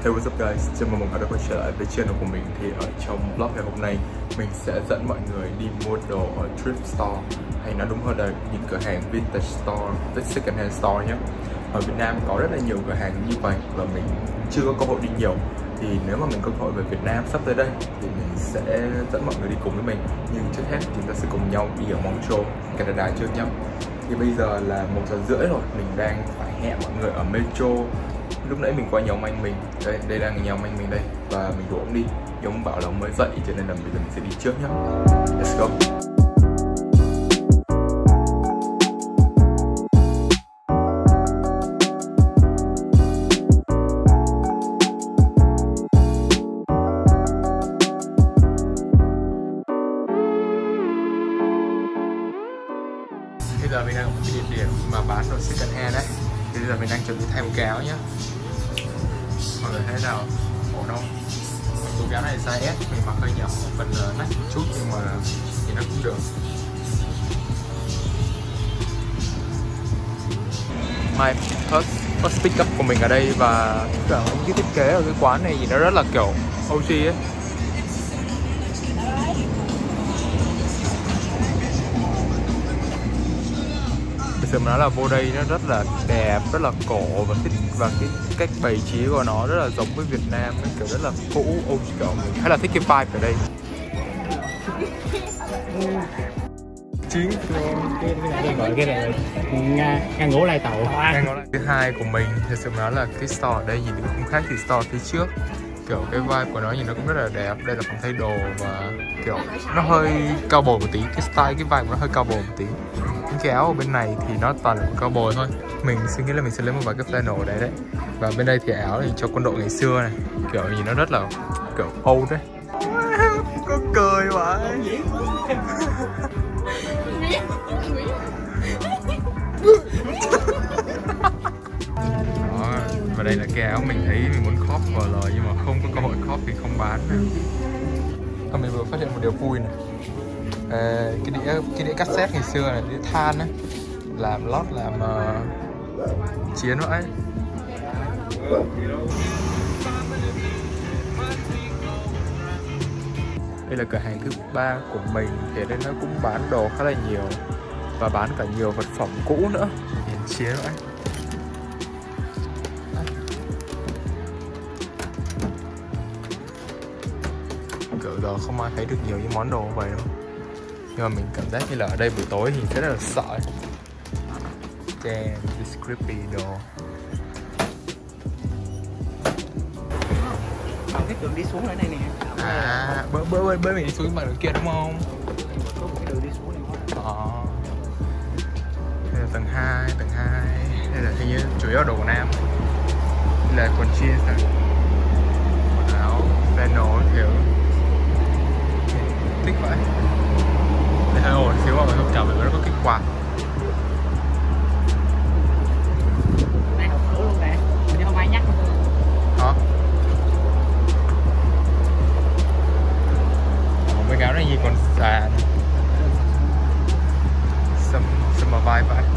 Hey, what's up guys, chào mừng mọi người đã quay trở lại với channel của mình. Thì ở trong vlog ngày hôm nay mình sẽ dẫn mọi người đi mua đồ ở thrift store, hay nói đúng hơn là những cửa hàng vintage store, second hand store nhé. Ở Việt Nam có rất là nhiều cửa hàng như vậy và mình chưa có cơ hội đi nhiều. Thì nếu mà mình có cơ hội về Việt Nam sắp tới đây thì mình sẽ dẫn mọi người đi cùng với mình. Nhưng trước hết chúng ta sẽ cùng nhau đi ở Montreal, Canada trước nhé. Thì bây giờ là 1:30 rồi, mình đang phải hẹn mọi người ở Metro. Lúc nãy mình qua nhà ông anh mình, đây đang nhà ông anh mình đây, và mình rủ ông đi, nhưng ông bảo là ông mới dậy cho nên là bây giờ mình sẽ đi trước nhé. Let's go. Bây giờ mình đang ở một cái địa điểm mà bán đồ second hand đấy. Thì bây giờ mình đang chuẩn bị thay một cái áo nhé. Mọi người thấy nào? Ổn không? Cái áo này size S, mình mặc hơi nhỏ, phần nách một chút nhưng mà thì nó cũng được. My first pick up của mình ở đây, và cái thiết kế ở cái quán này thì nó rất là kiểu OG ấy. Thực sự mà nói là vô đây nó rất là đẹp, rất là cổ, và cái cách bày trí của nó rất là giống với Việt Nam ấy, kiểu rất là cũ, kiểu mình khá là thích cái vibe ở đây. cái này là ngăn gỗ lai tàu. Thứ hai của mình thực sự mà nói là cái store ở đây nhìn cũng không khác gì store phía trước. Kiểu cái vibe của nó nhìn nó cũng rất là đẹp. Đây là phòng thay đồ và kiểu nó hơi cowboy một tí, cái style, cái vibe của nó hơi cowboy một tí. Cái áo ở bên này thì nó toàn là cowboy thôi. Mình suy nghĩ là mình sẽ lấy một vài cái flannel ở đấy đấy. Và bên đây thì áo thì cho quân đội ngày xưa này, kiểu nhìn nó rất là kiểu old đấy. Có cười vậy. Đó, và đây là cái áo mình thấy mình muốn cop vào rồi nhưng mà không có cơ hội cop thì không bán nè. Mình vừa phát hiện một điều vui này. Cái đĩa cassette ngày xưa này, đĩa than ấy, làm lót làm chiến vậy. Đây là cửa hàng thứ 3 của mình, thì đây nó cũng bán đồ khá là nhiều và bán cả nhiều vật phẩm cũ nữa, nhìn chiến vậy. Kiểu giờ không ai thấy được nhiều những món đồ như vậy đâu, nhưng mà mình cảm giác như là ở đây buổi tối thì sẽ rất là sợ. Damn, this creepy đồ. Bạn thích đường đi xuống ở đây nè. À, bữa mình đi xuống bằng đường kia đúng không? Có một cái đường đi xuống này. Đây là tầng 2. Đây là hình như chủ yếu là đồ của nam. Đây là quần jeans này, quần áo flannel kiểu thích vậy. Đây hơi ổn xíu, mọi người không chào mình, nó có cái quạt. Đây học cửa luôn nè, mình không ai nhắc luôn. Hả? Mấy áo này gì còn xà này. Summer vibe vậy.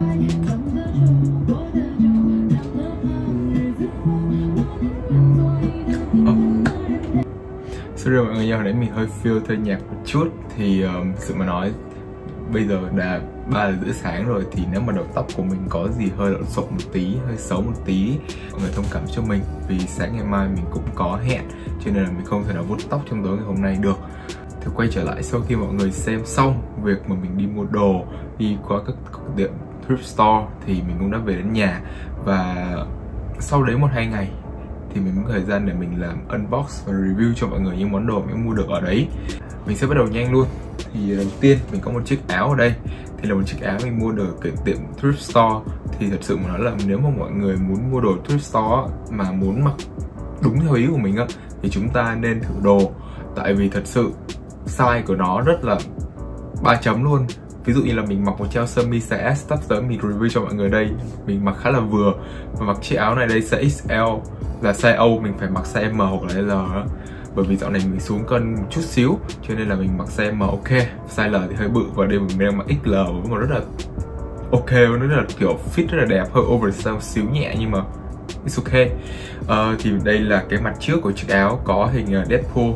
Sorry mọi người nha, hồi nãy mình hơi filter nhạc một chút. Thì sự mà nói bây giờ đã 3:30 sáng rồi, thì nếu mà đầu tóc của mình có gì hơi lộn xộn một tí, hơi xấu một tí, mọi người thông cảm cho mình, vì sáng ngày mai mình cũng có hẹn, cho nên là mình không thể nào vuốt tóc trong tối ngày hôm nay được. Thì quay trở lại sau khi mọi người xem xong việc mà mình đi mua đồ, đi qua các tiệm thrift store, thì mình cũng đã về đến nhà. Và sau đấy 1-2 ngày thì mình có thời gian để mình làm unbox và review cho mọi người những món đồ mình mua được ở đấy. Mình sẽ bắt đầu nhanh luôn. Thì đầu tiên mình có một chiếc áo ở đây, thì là một chiếc áo mình mua được ở cái tiệm thrift store. Thì thật sự mà nói là nếu mà mọi người muốn mua đồ thrift store mà muốn mặc đúng theo ý của mình á, thì chúng ta nên thử đồ. Tại vì thật sự size của nó rất là 3 chấm luôn. Ví dụ như là mình mặc một chiếc sơ mi size S, sắp tới mình review cho mọi người đây, mình mặc khá là vừa. Và mặc chiếc áo này đây size XL, là size Âu mình phải mặc size M hoặc là L đó. Bởi vì dạo này mình xuống cân một chút xíu, cho nên là mình mặc size M ok. Size L thì hơi bự, và đây mình đang mặc XL mà rất là ok, nó rất là kiểu fit rất là đẹp, hơi oversize xíu nhẹ nhưng mà it's okay. Thì đây là cái mặt trước của chiếc áo có hình Deadpool.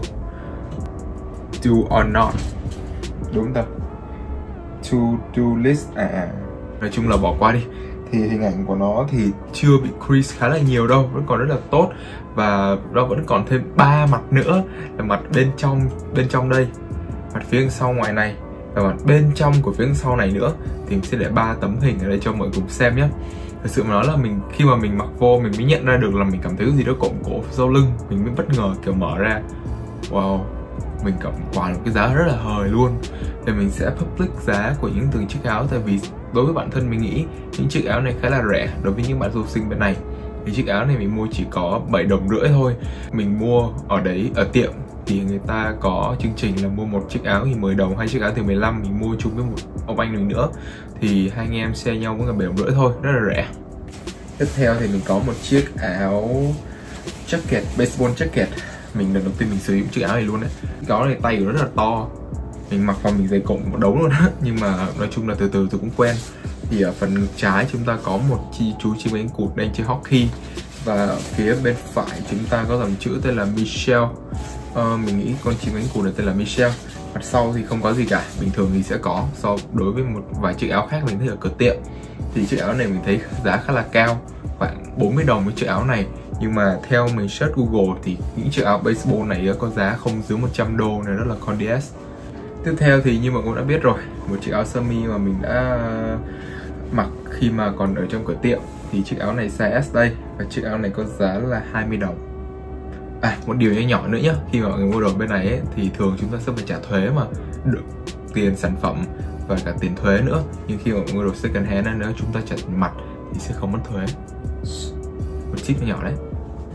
Do or not, đúng không? To do list, nói chung là bỏ qua đi. Thì hình ảnh của nó thì chưa bị crease khá là nhiều đâu, vẫn còn rất là tốt. Và nó vẫn còn thêm 3 mặt nữa, là mặt bên trong đây, mặt phía sau ngoài này, và mặt bên trong của phía sau này nữa. Thì mình sẽ để 3 tấm hình ở đây cho mọi người cùng xem nhé. Thật sự mà nói là khi mà mình mặc vô mình mới nhận ra được là mình cảm thấy cái gì đó cộm cổ phía sau lưng. Mình mới bất ngờ kiểu mở ra, wow, mình cảm quả một cái giá rất là hời luôn. Thì mình sẽ public giá của những từng chiếc áo, tại vì đối với bản thân mình nghĩ những chiếc áo này khá là rẻ đối với những bạn du sinh bên này. Thì chiếc áo này mình mua chỉ có 7,5 đồng thôi. Mình mua ở đấy, ở tiệm thì người ta có chương trình là mua một chiếc áo thì 10 đồng, hai chiếc áo thì 15. Mình mua chung với một ông anh mình nữa thì hai anh em share nhau có 7,5 đồng thôi, rất là rẻ. Tiếp theo thì mình có một chiếc áo jacket, baseball jacket. Mình lần đầu tiên mình sử dụng chiếc áo này luôn đấy. Cái áo này tay của nó rất là to, mình mặc vào mình dày cộm một đống luôn á. Nhưng mà nói chung là từ từ tôi cũng quen. Thì ở phần ngực trái chúng ta có một chú chim cánh cụt đang chơi hockey. Và ở phía bên phải chúng ta có dòng chữ tên là Michelle. Mình nghĩ con chim cánh cụt này tên là Michelle. Mặt sau thì không có gì cả, bình thường thì sẽ có. Đối với một vài chiếc áo khác mình thấy ở cửa tiệm. Thì chiếc áo này mình thấy giá khá là cao, khoảng 40 đồng với chiếc áo này. Nhưng mà theo mình search Google thì những chiếc áo baseball này có giá không dưới 100 đô này, đó là Conde S. Tiếp theo thì như mọi người đã biết rồi, một chiếc áo sơ mi mà mình đã mặc khi mà còn ở trong cửa tiệm. Thì chiếc áo này size S đây, và chiếc áo này có giá là 20 đồng. Một điều nhỏ nữa nhé, khi mà mọi người mua đồ bên này ấy, thì thường chúng ta sẽ phải trả thuế mà, được tiền sản phẩm và cả tiền thuế nữa. Nhưng khi mà mọi người mua đồ second hand nếu chúng ta trả tiền mặt thì sẽ không mất thuế. Một chip nhỏ đấy.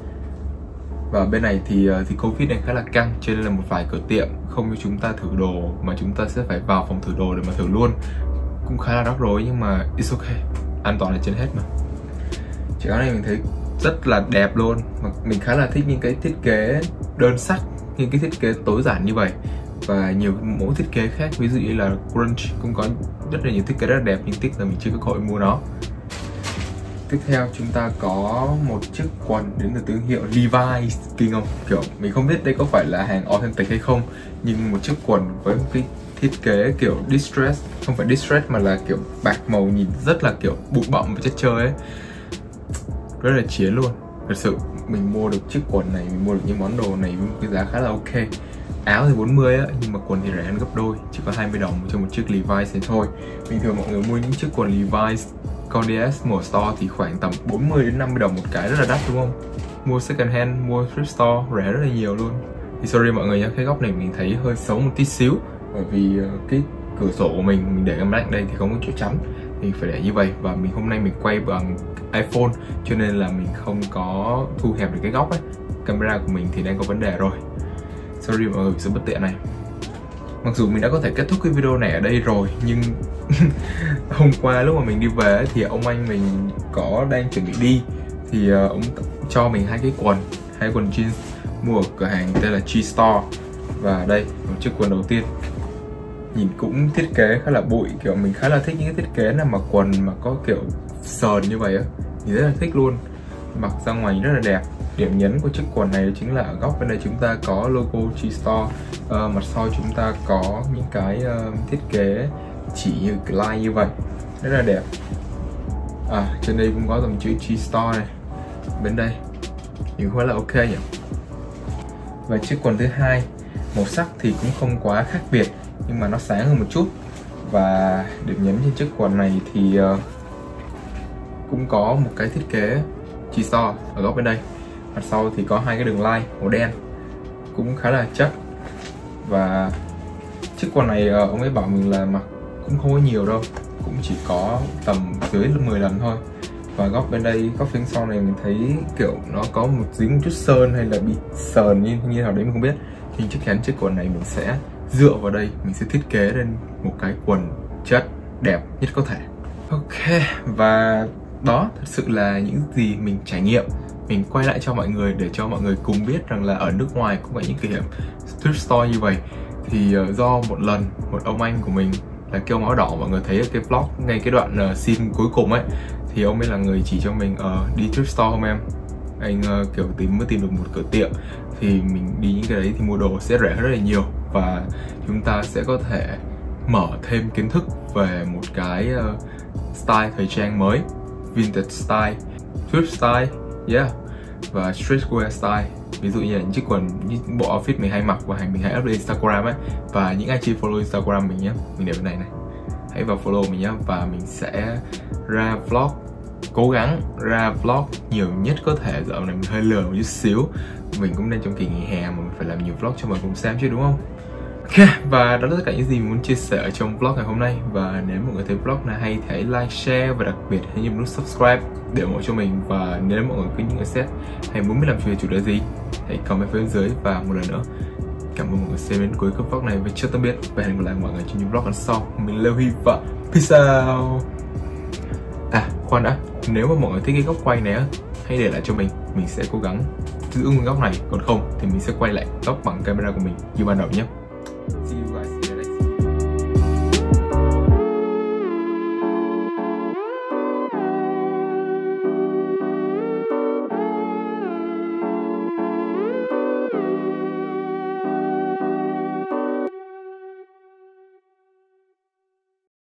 Và bên này thì Covid này khá là căng, cho nên là một vài cửa tiệm không cho chúng ta thử đồ, mà chúng ta sẽ phải vào phòng thử đồ để mà thử luôn. Cũng khá là rắc rối nhưng mà it's okay, an toàn là trên hết mà. Chiếc áo này mình thấy rất là đẹp luôn. Mình khá là thích những cái thiết kế đơn sắc, những cái thiết kế tối giản như vậy. Và nhiều mẫu thiết kế khác, ví dụ như là grunge cũng có rất là nhiều thiết kế rất là đẹp, nhưng tiếc là mình chưa có cơ hội mua nó. Tiếp theo chúng ta có một chiếc quần đến từ thương hiệu Levi's. Kinh không? Kiểu mình không biết đây có phải là hàng authentic hay không, nhưng một chiếc quần với một cái thiết kế kiểu distress, không phải distress mà là kiểu bạc màu, nhìn rất là kiểu bụi bặm và chất chơi ấy, rất là chiến luôn. Thật sự mình mua được chiếc quần này, mình mua được những món đồ này với một cái giá khá là ok. Áo thì 40 á, nhưng mà quần thì rẻ hơn gấp đôi, chỉ có 20 đồng cho một chiếc Levi's này thôi. Bình thường mọi người mua những chiếc quần Levi's Conde S mùa store thì khoảng tầm 40 đến 50 đồng một cái, rất là đắt đúng không? Mua second hand, mua thrift store rẻ rất là nhiều luôn. Thì sorry mọi người nhé, cái góc này mình thấy hơi xấu một tí xíu, bởi vì cái cửa sổ của mình để cái máy lạnh đây thì không có chỗ chắn, thì phải để như vậy. Và hôm nay mình quay bằng iPhone cho nên là mình không có thu hẹp được cái góc ấy. Camera của mình thì đang có vấn đề rồi, sorry mọi người sự bất tiện này. Mặc dù mình đã có thể kết thúc cái video này ở đây rồi, nhưng hôm qua lúc mà mình đi về thì ông anh mình đang chuẩn bị đi, thì ông cho mình hai quần jeans mua ở cửa hàng tên là G Store. Và đây một chiếc quần đầu tiên, nhìn cũng thiết kế khá là bụi, kiểu mình khá là thích những cái thiết kế nào mà quần mà có kiểu sờn như vậy á, mình rất là thích luôn. Mặc ra ngoài rất là đẹp. Điểm nhấn của chiếc quần này chính là ở góc bên đây chúng ta có logo G Store. Mặt sau chúng ta có những cái thiết kế chỉ như line như vậy, rất là đẹp. Trên đây cũng có dòng chữ G Store này, bên đây nhìn khá là ok nhỉ. Và chiếc quần thứ hai, màu sắc thì cũng không quá khác biệt nhưng mà nó sáng hơn một chút. Và điểm nhấn trên chiếc quần này thì cũng có một cái thiết kế G Store ở góc bên đây. Mặt sau thì có hai cái đường line màu đen cũng khá là chắc. Và chiếc quần này ông ấy bảo mình là mặc cũng không có nhiều đâu, cũng chỉ có tầm dưới 10 lần thôi. Và góc bên đây, góc phía sau này mình thấy kiểu nó có dính một chút sơn hay là bị sờn như nào đấy mình không biết. thì chắc chắn chiếc quần này mình sẽ dựa vào đây, mình sẽ thiết kế lên một cái quần chất đẹp nhất có thể. Ok, và đó thật sự là những gì mình trải nghiệm. Mình quay lại cho mọi người để cho mọi người cùng biết rằng là ở nước ngoài cũng có những kỷ niệm thrift store như vậy. Thì do một lần một ông anh của mình là kêu máu đỏ, mọi người thấy ở cái vlog ngay cái đoạn scene cuối cùng ấy, thì ông ấy là người chỉ cho mình đi thrift store không em. anh kiểu mới tìm được một cửa tiệm, thì mình đi những cái đấy thì mua đồ sẽ rẻ rất là nhiều, và chúng ta sẽ có thể mở thêm kiến thức về một cái style thời trang mới, vintage style, thrift style, yeah, và streetwear style. Ví dụ như là những chiếc quần, những bộ outfit mình hay mặc và mình hay up lên Instagram ấy. Và những anh chị follow Instagram mình nhé, mình để bên này này, hãy vào follow mình nhé. Và mình sẽ ra vlog, cố gắng ra vlog nhiều nhất có thể. Dạo này mình hơi lười một chút xíu, mình cũng đang trong kỳ nghỉ hè mà mình phải làm nhiều vlog cho mọi người cùng xem chứ, đúng không? Ok, và đó là tất cả những gì mình muốn chia sẻ ở trong vlog ngày hôm nay. Và nếu mọi người thấy vlog này hay thì hãy like, share và đặc biệt hãy nhấn nút subscribe để ủng hộ cho mình. Và nếu mọi người có những nhận xét hay muốn biết làm chủ đề gì, hãy comment phía bên dưới. Và một lần nữa, cảm ơn mọi người xem đến cuối clip vlog này, và chào tạm biệt và hẹn gặp lại mọi người trong những vlog lần sau. Mình Leo Huy và peace out. À khoan đã, nếu mà mọi người thích cái góc quay này á, hãy để lại cho mình sẽ cố gắng giữ nguyên góc này, còn không thì mình sẽ quay lại góc bằng camera của mình như ban đầu nhé. See you guys.